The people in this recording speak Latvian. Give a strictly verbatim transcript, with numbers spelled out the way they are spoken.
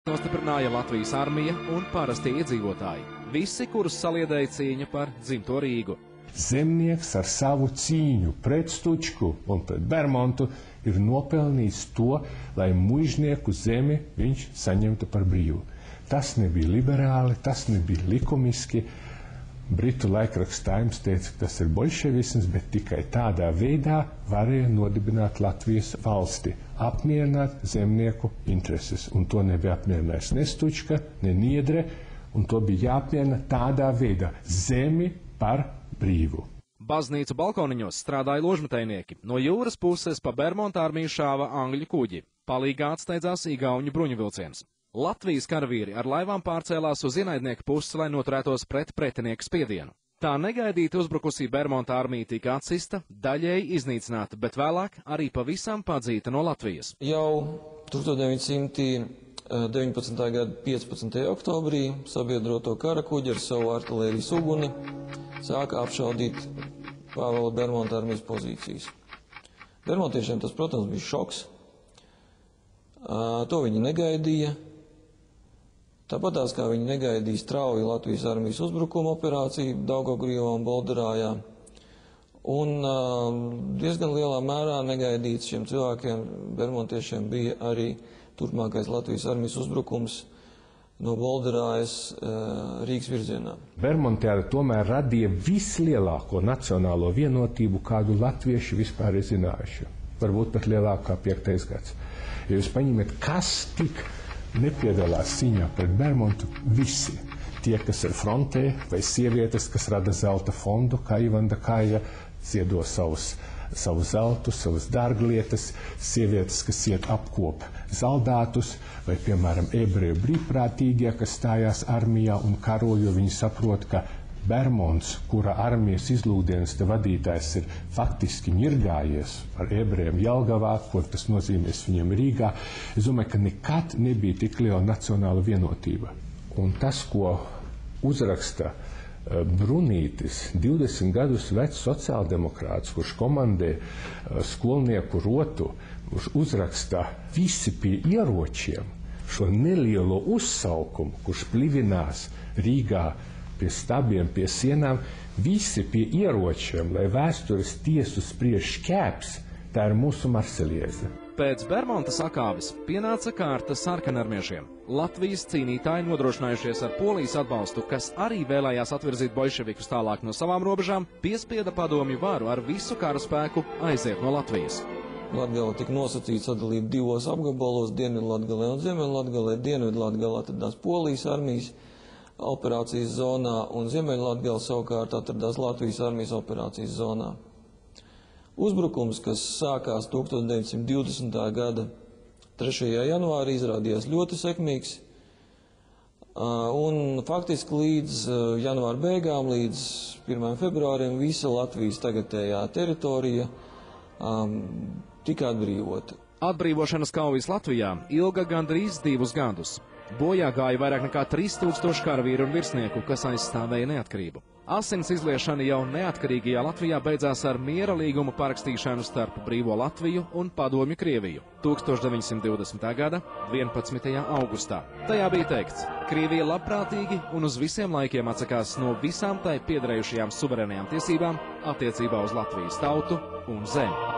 Nostiprināja Latvijas armija un parastie iedzīvotāji, visi, kurus saliedēja cīņa par dzimto Rīgu. Zemnieks ar savu cīņu pret Stučku un pret Bermontu ir nopelnījis to, lai muižnieku zemi viņš saņemtu par brīvu. Tas nebija liberāli, tas nebija likumiski. Britu laikraksts Times teica, ka tas ir bolševisms, bet tikai tādā veidā varēja nodibināt Latvijas valsti, apmierināt zemnieku intereses. Un to nebija apmierinājis ne Stučka, ne Niedre, un to bija jāapmierina tādā veidā - zemi par brīvu. Baznīcu balkoniņos strādāja ložmetējnieki. No jūras puses pa Bermonta armiju šāva angļu kuģi. Palīgā atsteidzās igauņu bruņuvilciens. Latvijas karavīri ar laivām pārcēlās uz ienaidnieku pusi, lai noturētos pret pretinieku spiedienu. Tā negaidīti uzbrukusī Bermonta armija tika atsista, daļēji iznīcināta, bet vēlāk arī pavisam padzīta no Latvijas. Jau tūkstoš deviņi simti deviņpadsmitā gada piecpadsmitajā oktobrī sabiedroto karakuģi ar savu artilērijas uguni sāka apšaudīt Pāvela Bermonta armijas pozīcijas. Bermontiešiem tas, protams, bija šoks. To viņi negaidīja. Tāpatās kā viņi negaidīja strauju Latvijas armijas uzbrukuma operāciju Daugavgrīvā un Bolderājā. Un diezgan lielā mērā negaidīts šiem cilvēkiem, bermontiešiem, bija arī turpmākais Latvijas armijas uzbrukums no Bolderājas Rīgas virzienā. Bermontiāri tomēr radīja vislielāko nacionālo vienotību, kādu latvieši vispār ir zinājuši. Varbūt pat lielākā kā piektais gads. Ja jūs paņemiet, kas tik nepiedalās cīņā pret Bermontu, visi. Tie, kas ir frontē, vai sievietes, kas rada zelta fondu, kā Ivanda Kāja, ziedo savus, savu zeltu, savas dārglietas, sievietes, kas iet apkop zaldātus, vai, piemēram, ebreju brīvprātīgie, kas stājās armijā un karo, jo viņi saprot, ka Bermonts, kura armijas izlūkdienas vadītājs ir faktiski ņirgājies ar ebrejiem Jelgavā, ko tas nozīmēs viņiem Rīgā, es domāju, ka nekad nebija tik liela nacionāla vienotība. Un tas, ko uzraksta Brunītis, divdesmit gadus vecs sociāldemokrāts, kurš komandē skolnieku rotu, kurš uzraksta visi pie ieročiem šo nelielo uzsaukumu, kurš plivinās Rīgā pie stabiem, pie sienām, visi pie ieročiem, lai vēstures tiesu spriež šķēps, tā ir mūsu Marselieze. Pēc Bermonta sakāves pienāca kārta sarkanarmiešiem. Latvijas cīnītāji nodrošinājušies ar Polijas atbalstu, kas arī vēlējās atvirzīt bolševikus tālāk no savām robežām, piespieda padomju varu ar visu kara spēku aiziet no Latvijas. Latgale tika nosacīts sadalīt divos apgabalos, Dienvidlatgalē un Ziemeļlatgalē. Dienvidlatgalē atradās Polijas armijas operācijas zonā, un Ziemeļlatgale savukārt atradās Latvijas armijas operācijas zonā. Uzbrukums, kas sākās tūkstoš deviņi simti divdesmitā gada trešajā janvārī, izrādījās ļoti sekmīgs, un faktiski līdz janvāra beigām, līdz pirmajam februārim, visa Latvijas tagadējā teritorija um, tika atbrīvota. Atbrīvošanas kaujas Latvijā ilga gandrīz divus gadus. Bojā gāja vairāk nekā trīs tūkstoši karavīru un virsnieku, kas aizstāvēja neatkarību. Asins izliešana jau neatkarīgajā Latvijā beidzās ar miera līgumu parakstīšanu starp brīvo Latviju un padomju Krieviju tūkstoš deviņi simti divdesmitā gada vienpadsmitajā augustā. Tajā bija teikts, Krievija labprātīgi un uz visiem laikiem atsakās no visām tai piederējušajām suverēnajām tiesībām attiecībā uz Latvijas tautu un zemi.